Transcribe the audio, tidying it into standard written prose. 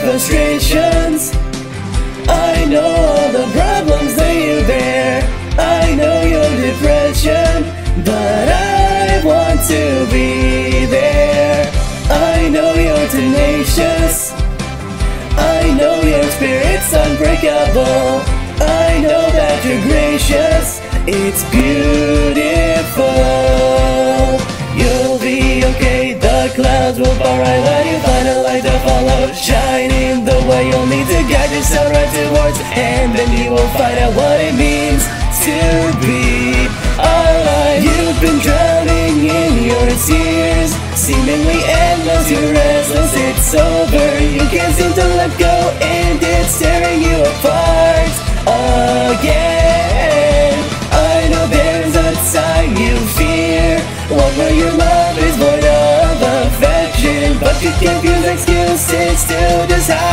frustrations. I know all the problems that you bear. I know your depression, but I want to be there. I know you're tenacious. I know your spirit's unbreakable. I know that you're gracious. It's beautiful. You'll be okay. The clouds will fall right when you find a light to follow, shining the way you'll need to guide yourself right towards, and then you will find out what it means to be alive. You've been drowning in your tears, seemingly endless, you're restless, it's over. You can't seem to let go, and it's tearing you apart again. I know there's a time you fear, one where your love is void of affection, but you can't use excuses to just hide.